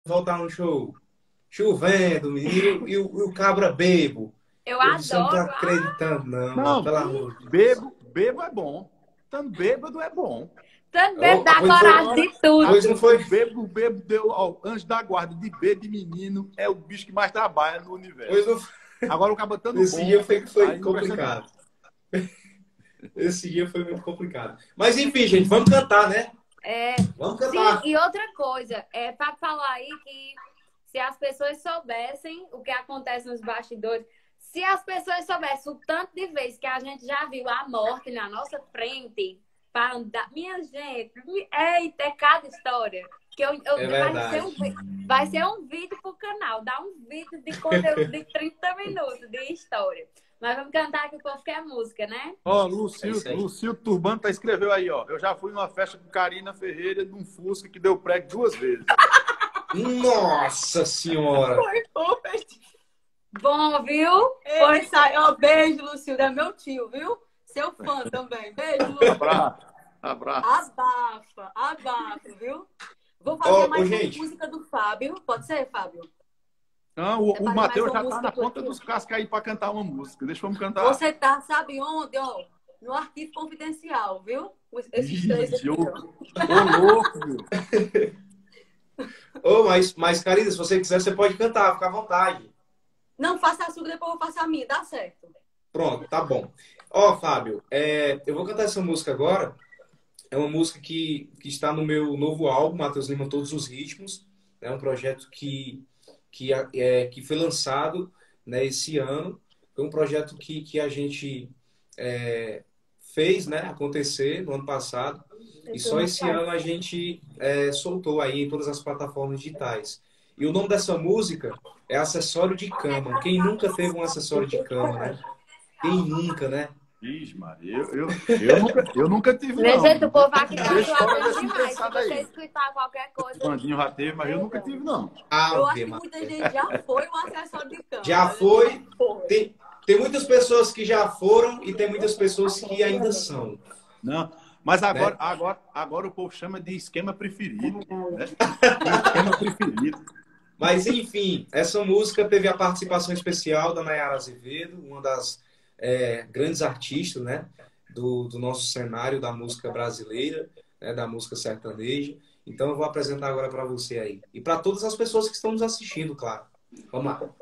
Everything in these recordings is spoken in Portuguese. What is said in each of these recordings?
voltar no show. Chovendo, menino, e o cabra bebo. Eu Eu disse, eu não tô adoro. acreditando, não, mas Não, pelo amor de Deus. bebo é bom. Tanto bêbado é bom. Também Oh, dá pois, foi, coragem Agora, de tudo. pois não foi. o bebo deu, ó, anjo da guarda de bebo de menino, é o bicho que mais trabalha no Pois universo. não, Agora o cabo estando esse dia bom, foi aí não presta não. complicado. Esse dia foi muito complicado. Mas enfim, gente, vamos cantar, né? É, Vamos sim, cantar. e outra coisa, para falar aí que se as pessoas soubessem o que acontece nos bastidores, se as pessoas soubessem o tanto de vezes que a gente já viu a morte na nossa frente para andar. Minha gente, eita, é cada história. Que É vai ser verdade. vai ser um vídeo pro canal, dá um vídeo de conteúdo de 30 minutos de história. Mas vamos cantar que o povo quer música, né? Ó, É isso aí. Lúcio Turbano escreveu aí, ó. Eu já fui numa festa com Karina Ferreira num Fusca que deu prego 2 vezes. Nossa Senhora! Bom, viu? Oi, sai. Ó, beijo, Lucilda. É meu tio, viu? Seu fã também. Beijo, Lu. Abraço. Abraço. Abafa, abafa, viu? Vou fazer Ô, mais uma gente, música do Fábio. Pode ser, Fábio? Não, Você o faz mais Matheus uma já tá música na tua ponta aqui, ó. dos cascos aí pra cantar uma música. Deixa eu cantar. Você tá, sabe onde, ó? No arquivo confidencial, viu? Esses três Ixi, aqui, ô, ó. ô louco, meu. mas, Karina, se você quiser, você pode cantar, fica à vontade. Não, faça a sua, depois eu faço a minha. Dá certo. Pronto, tá bom. Ó, Fábio, eu vou cantar essa música agora. É uma música que está no meu novo álbum, Matheus Lima Todos os Ritmos. É um projeto que foi lançado, né, esse ano. Foi um projeto que a gente fez, né, acontecer no ano passado. E só esse ano a gente soltou aí em todas as plataformas digitais. E o nome dessa música é Acessório de Cama. Quem nunca teve um acessório de cama, né? Quem nunca, né? Ixi, Maria, eu nunca tive, Meu não. jeito, o povo aqui tá Deixa fora zoando desse demais. Se interessado você aí. escutar qualquer O coisa. Vandinho já teve, mas eu nunca tive, não. Eu acho Ave que muita Maria. gente já foi um acessório de cama. Já Mas foi. já foi. Tem muitas pessoas que já foram e tem muitas pessoas que ainda são, Não. Mas né? agora o povo chama de esquema preferido, né? Esquema preferido. Mas, enfim, essa música teve a participação especial da Nayara Azevedo, uma das grandes artistas, né, do nosso cenário da música brasileira, né, da música sertaneja. Então, eu vou apresentar agora para você aí. E para todas as pessoas que estão nos assistindo, claro. Vamos lá.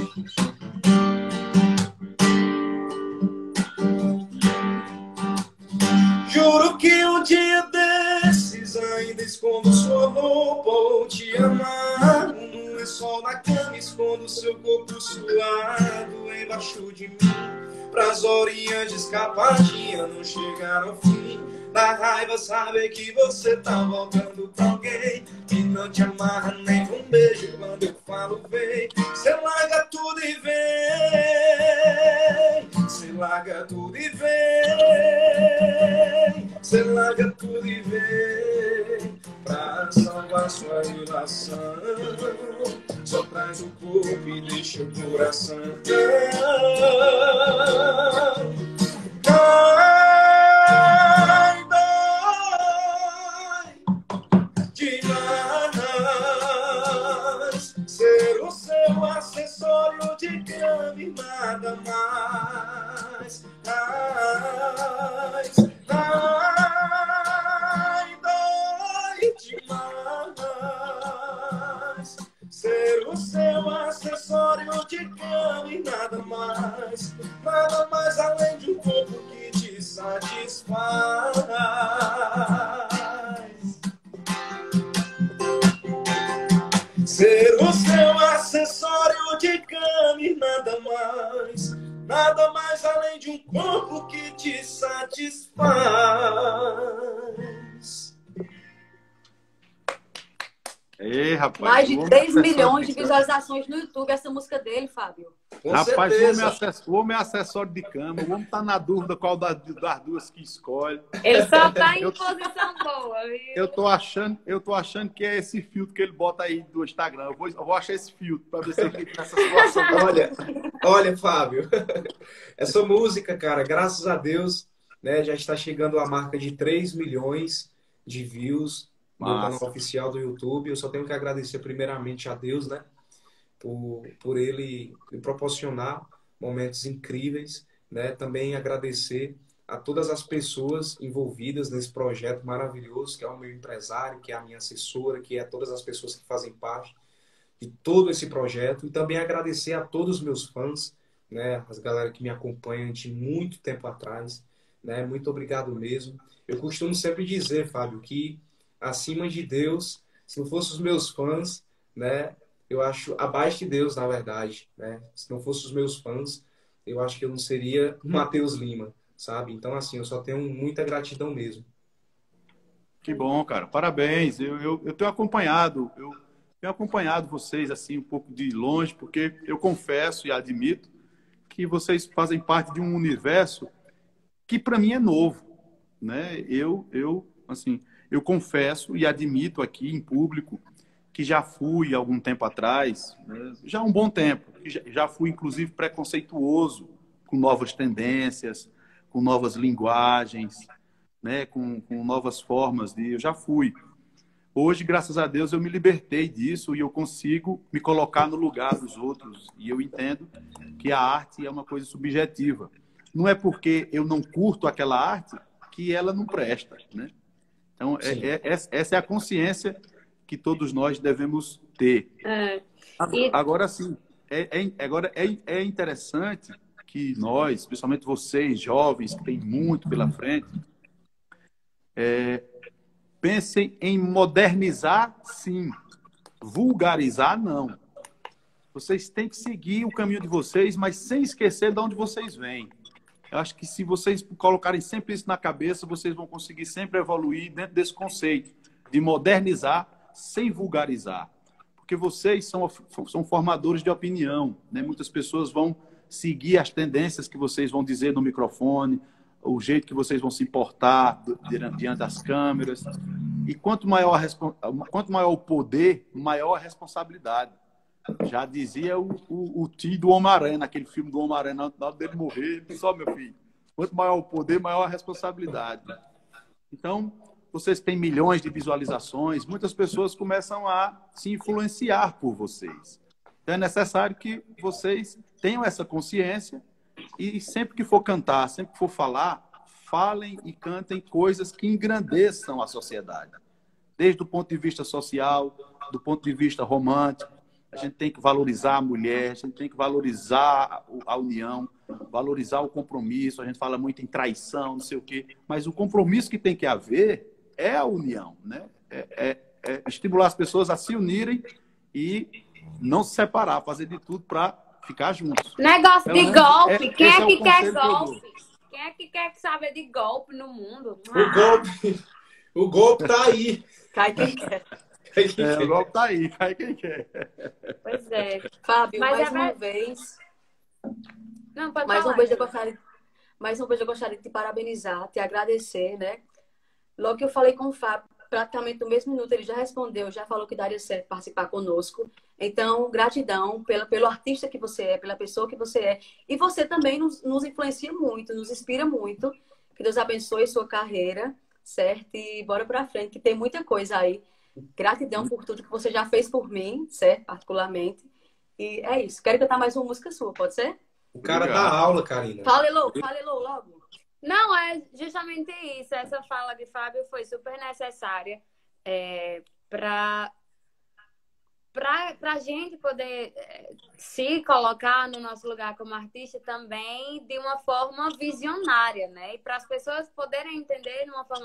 Juro que um dia desses ainda escondo sua roupa ou te amar. No lençol na cama escondo seu corpo suado embaixo de mim. Pras horinhas de escapar dia não chegar ao fim. Na raiva saber que você tá voltando pra alguém que não te amarra nem com um beijo quando eu falo vem. Cê larga tudo e vem. Cê larga tudo e vem. Cê larga tudo e vem. Pra salvar sua relação, só traz o corpo e deixa o coração. Ai, dói demais ser o seu acessório de cama e nada mais. Ai, dói demais ser o seu acessório de cama e nada mais. Nada mais além de um corpo que te satisfaz. Ser o seu acessório de cama e nada mais. Nada mais além de um corpo que te satisfaz. Ei, rapaz. Mais de o homem 3 acessório milhões de cama. visualizações no YouTube, essa música dele, Fábio. Com Rapaz, certeza. o homem é acessório de cama. O homem tá na dúvida qual das duas que escolhe. Ele só tá em Eu- posição boa, viu? Eu tô achando que é esse filtro que ele bota aí do Instagram. Eu vou achar esse filtro para ver se ele fica nessa situação. Olha, Fábio, essa música, cara, graças a Deus, né, já está chegando à marca de 3 milhões de views meu canal Massa. oficial do YouTube. Eu só tenho que agradecer primeiramente a Deus, né? Por ele me proporcionar momentos incríveis, né? Também agradecer a todas as pessoas envolvidas nesse projeto maravilhoso, que é o meu empresário, que é a minha assessora, que é todas as pessoas que fazem parte de todo esse projeto. E também agradecer a todos os meus fãs, né? As galera que me acompanham de muito tempo atrás, né? Muito obrigado mesmo. Eu costumo sempre dizer, Fábio, que acima de Deus, se não fossem os meus fãs, né? Eu acho abaixo de Deus, na verdade, né? Se não fossem os meus fãs, eu acho que eu não seria Matheus Lima, sabe? Então, assim, eu só tenho muita gratidão mesmo. Que bom, cara. Parabéns. Eu tenho acompanhado vocês assim um pouco de longe, porque eu confesso e admito que vocês fazem parte de um universo que para mim é novo, né? Assim, eu confesso e admito aqui em público que já fui algum tempo atrás, né? Já há um bom tempo, que já fui inclusive preconceituoso com novas tendências, com novas linguagens, né? Com novas formas de. Eu já fui. Hoje, graças a Deus, eu me libertei disso e eu consigo me colocar no lugar dos outros. E eu entendo que a arte é uma coisa subjetiva. Não é porque eu não curto aquela arte que ela não presta, né? Então, Sim. essa é a consciência que todos nós devemos ter. É. E Agora, sim, é interessante que nós, principalmente vocês, jovens, que têm muito pela frente, pensem em modernizar, sim. Vulgarizar, não. Vocês têm que seguir o caminho de vocês, mas sem esquecer de onde vocês vêm. Eu acho que se vocês colocarem sempre isso na cabeça, vocês vão conseguir sempre evoluir dentro desse conceito de modernizar sem vulgarizar. Porque vocês são formadores de opinião, né? Muitas pessoas vão seguir as tendências que vocês vão dizer no microfone, o jeito que vocês vão se portar diante das câmeras. E quanto maior o poder, maior a responsabilidade. Já dizia o tio do Homem-Aranha, naquele filme do Homem-Aranha, na hora dele morrer, ele disse, ó, meu filho, quanto maior o poder, maior a responsabilidade. Então, vocês têm milhões de visualizações, muitas pessoas começam a se influenciar por vocês. Então, é necessário que vocês tenham essa consciência e sempre que for cantar, sempre que for falar, falem e cantem coisas que engrandeçam a sociedade. Desde o ponto de vista social, do ponto de vista romântico, a gente tem que valorizar a mulher, a gente tem que valorizar a união, valorizar o compromisso. A gente fala muito em traição, não sei o quê, mas o compromisso que tem que haver é a união, né? É estimular as pessoas a se unirem e não se separar, fazer de tudo para ficar juntos. negócio de golpe. Quem esse é o que quer conselho que eu dou. golpe? Quem é que quer saber de golpe no mundo? O golpe tá aí. Cai quem quer. O golpe tá aí, cai quem quer. Pois é. Fábio, Mas mais é uma ver- vez, Não, pode mais uma falar. vez eu gostaria de te parabenizar, te agradecer, né? Logo que eu falei com o Fábio, praticamente no mesmo minuto ele já respondeu, já falou que daria certo participar conosco. Então, gratidão pelo artista que você é, pela pessoa que você é. E você também nos influencia muito, nos inspira muito. Que Deus abençoe sua carreira, certo? E bora pra frente, que tem muita coisa aí. Gratidão por tudo que você já fez por mim, certo? Particularmente. E é isso. Quero cantar mais uma música sua, pode ser? O cara dá aula, Karina. Fala, Elô, logo. Não, é justamente isso. Essa fala de Fábio foi super necessária para a gente poder se colocar no nosso lugar como artista também de uma forma visionária, né? E para as pessoas poderem entender de uma forma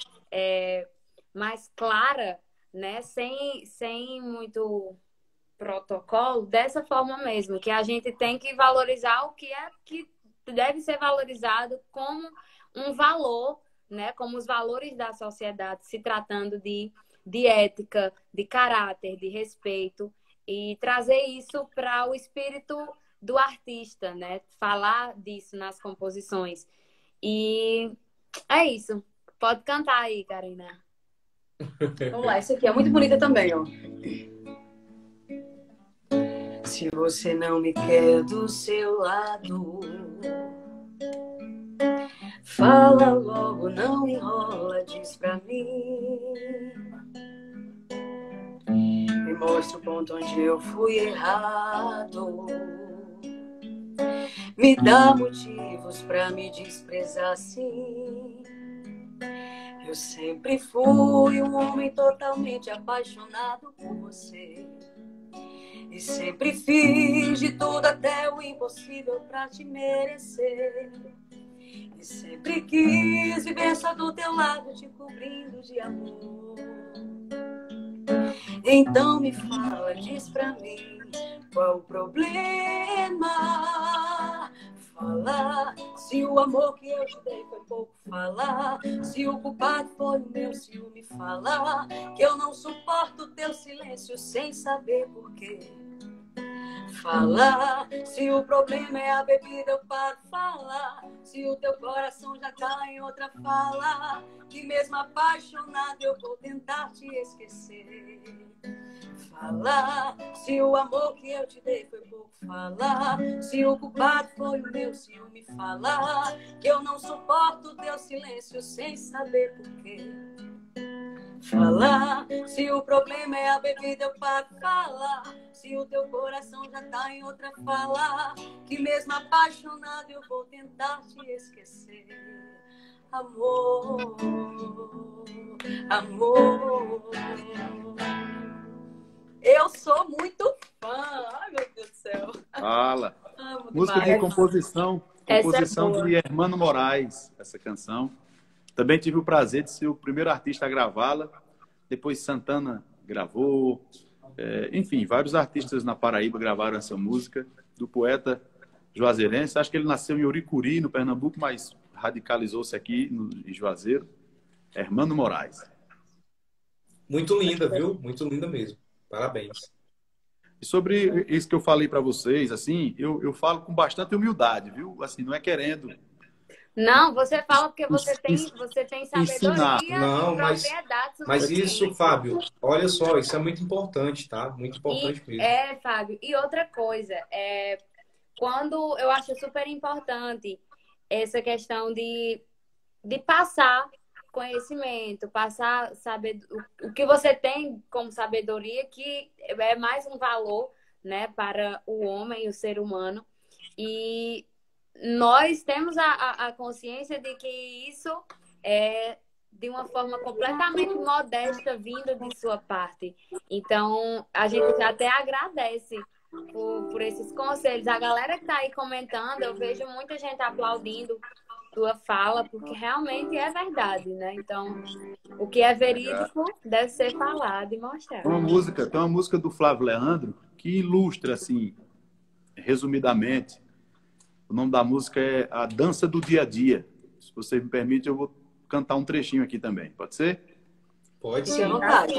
mais clara, né? Sem muito protocolo, dessa forma mesmo, que a gente tem que valorizar o que deve ser valorizado como um valor, né? Como os valores da sociedade, se tratando de ética, de caráter, de respeito, e trazer isso para o espírito do artista, né? Falar disso nas composições. E é isso. Pode cantar aí, Karina. Vamos lá, essa aqui é muito bonita também, ó. Se você não me quer do seu lado, fala logo, não enrola, diz pra mim. mostra o ponto onde eu fui errado. Me dá motivos pra me desprezar assim. Eu sempre fui um homem totalmente apaixonado por você. E sempre fiz de tudo até o impossível pra te merecer. E sempre quis viver só do teu lado, te cobrindo de amor. Então me fala, diz pra mim, qual o problema? Fala, se o amor que eu te dei foi pouco. Falar, se o culpado foi o meu ciúme. Falar, que eu não suporto o teu silêncio sem saber porquê. Falar, se o problema é a bebida, eu paro. Falar, se o teu coração já tá em outra. Fala, que mesmo apaixonado eu vou tentar te esquecer. Falar, se o amor que eu te dei foi pouco. Falar, se o culpado foi o meu ciúme. Falar, que eu não suporto o teu silêncio sem saber porquê. Falar, se o problema é a bebida, eu paro. Falar, se o teu coração já tá em outra. Falar, que mesmo apaixonado eu vou tentar te esquecer. Amor, amor, eu sou muito fã. Ai, meu Deus do céu. Fala. Amo Música demais. de composição Essa é boa. de Hermano Moraes, essa canção. Também tive o prazer de ser o primeiro artista a gravá-la. Depois Santana gravou. Enfim, vários artistas na Paraíba gravaram essa música. Do poeta juazeirense. Acho que ele nasceu em Uricuri, no Pernambuco, mas radicalizou-se aqui em Juazeiro. Hermano Moraes. Muito linda, viu? Muito linda mesmo. Parabéns. E sobre isso que eu falei para vocês, assim, eu falo com bastante humildade, viu? Assim, não é querendo Não, você fala porque você tem ensinar. sabedoria Não, e mas propriedade Mas suficiente. isso, Fábio, olha só, isso é muito importante, tá? Muito importante mesmo. Fábio, e outra coisa, quando eu acho super importante essa questão de passar conhecimento, passar saber o que você tem como sabedoria, que é mais um valor, né, para o homem, o ser humano. E nós temos a consciência de que isso é de uma forma completamente modesta vindo de sua parte. Então, a gente até agradece por esses conselhos. A galera que está aí comentando, eu vejo muita gente aplaudindo tua fala, porque realmente é verdade, né? Então, o que é verídico deve ser falado e mostrado. Tem uma música do Flávio Leandro que ilustra, assim, resumidamente. O nome da música é A Dança do Dia a Dia. Se você me permite, eu vou cantar um trechinho aqui também. Pode ser? Pode Fique à sim. vontade.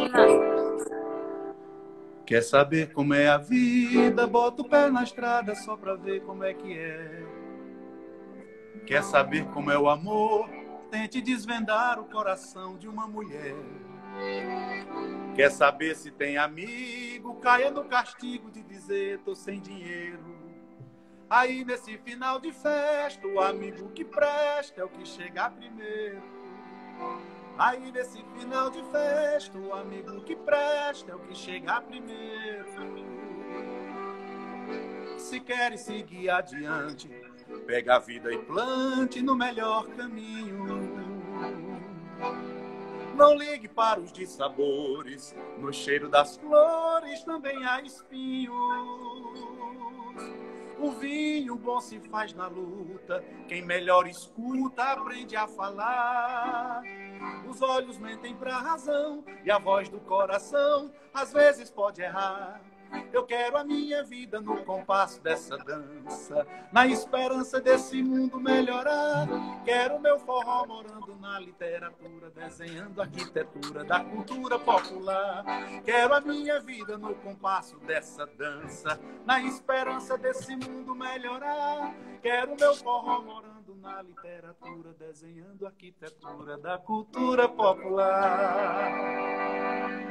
Quer saber como é a vida? Bota o pé na estrada só pra ver como é que é. Quer saber como é o amor? Tente desvendar o coração de uma mulher. Quer saber se tem amigo? Caia no castigo de dizer tô sem dinheiro. Aí nesse final de festa, o amigo que presta é o que chega primeiro. Aí nesse final de festa, o amigo que presta é o que chega primeiro. Se quer seguir adiante, pega a vida e plante no melhor caminho. Não ligue para os dissabores, no cheiro das flores também há espinhos. O vinho bom se faz na luta, quem melhor escuta aprende a falar. Os olhos mentem pra razão e a voz do coração às vezes pode errar. Eu quero a minha vida no compasso dessa dança, na esperança desse mundo melhorar. Quero meu forró morando na literatura, desenhando a arquitetura da cultura popular. Quero a minha vida no compasso dessa dança, na esperança desse mundo melhorar. Quero meu forró morando na literatura, desenhando a arquitetura da cultura popular.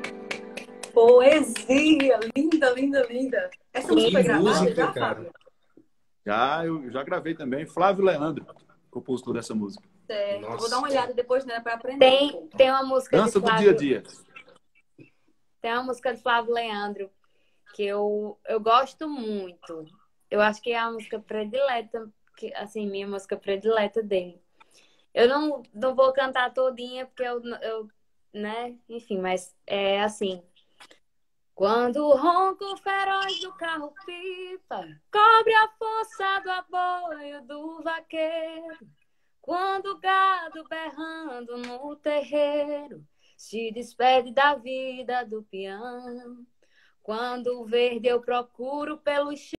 Poesia! Linda, linda, linda. Essa música foi gravada música, já, cara. Fábio? Eu já gravei também. Flávio Leandro, compositor dessa música. Certo. Nossa. Vou dar uma olhada depois nela para aprender. Tem uma música Dança de do Flávio, Dia a Dia. Tem uma música do Flávio Leandro que eu gosto muito. Eu acho que é a música predileta, que, assim, minha música predileta dele. Eu não vou cantar todinha, porque né? Enfim, mas é assim. Quando o ronco feroz do carro-pipa cobre a força do aboio do vaqueiro, quando o gado berrando no terreiro se despede da vida do peão, quando o verde eu procuro pelos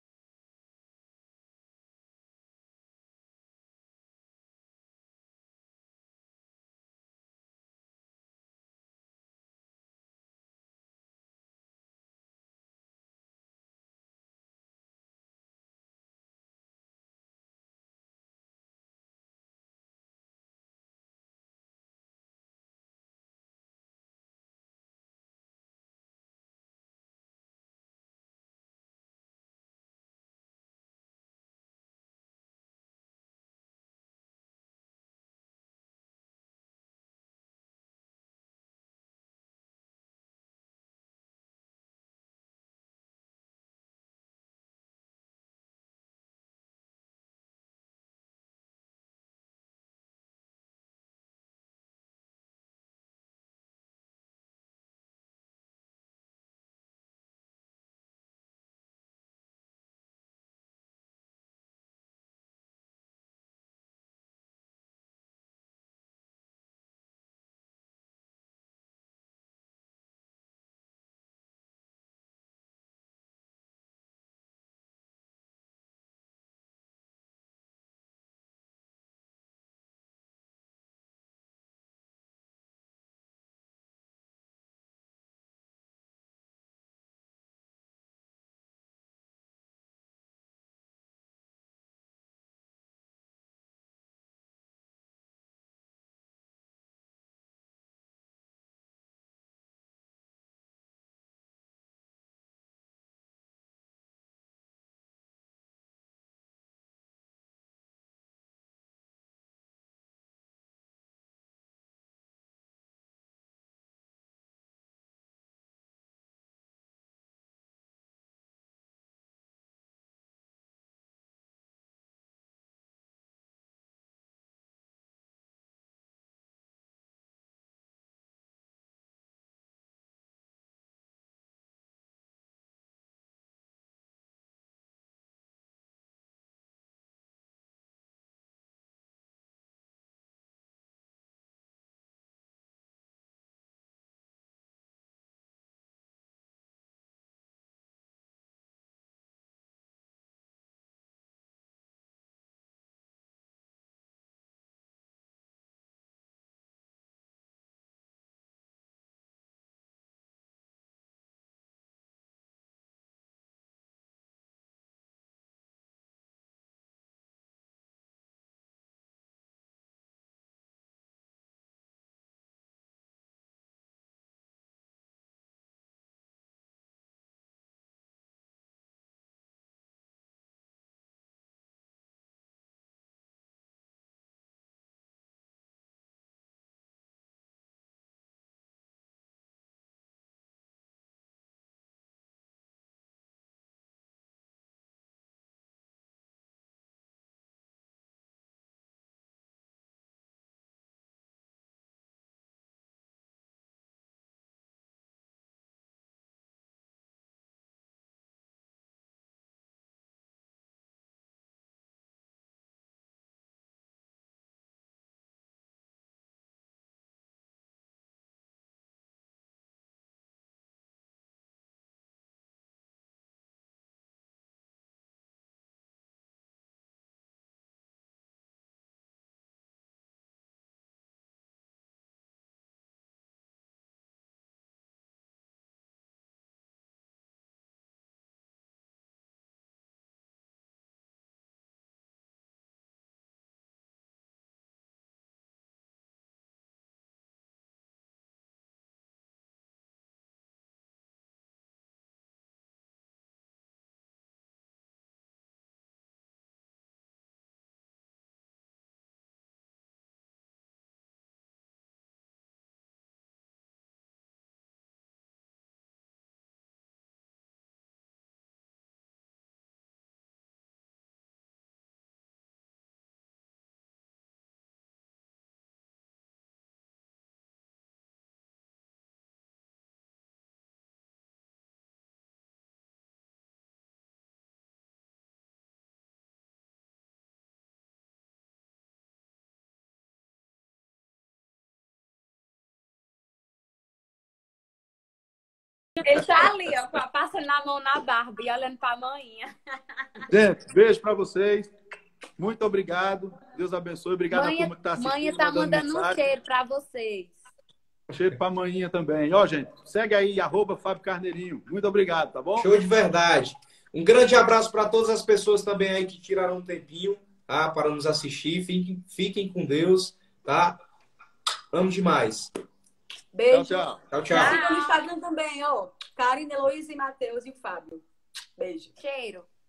Ele tá ali, ó, passando a mão na barba e olhando pra manhinha. Gente, beijo para vocês. Muito obrigado. Deus abençoe. Obrigado a turma que está assistindo. Manhinha tá mandando um cheiro pra vocês. Cheiro para manhinha também. Ó, gente, segue aí, @Fábio Carneirinho. Muito obrigado, tá bom? Show de verdade. Um grande abraço para todas as pessoas também aí que tiraram um tempinho, tá? Para nos assistir. Fiquem com Deus, tá? Amo demais. Beijo. Tchau, tchau. Tchau, tchau. Siga no Instagram também, ó. Karine, Heloísa e Matheus e o Fábio. Beijo. Cheiro.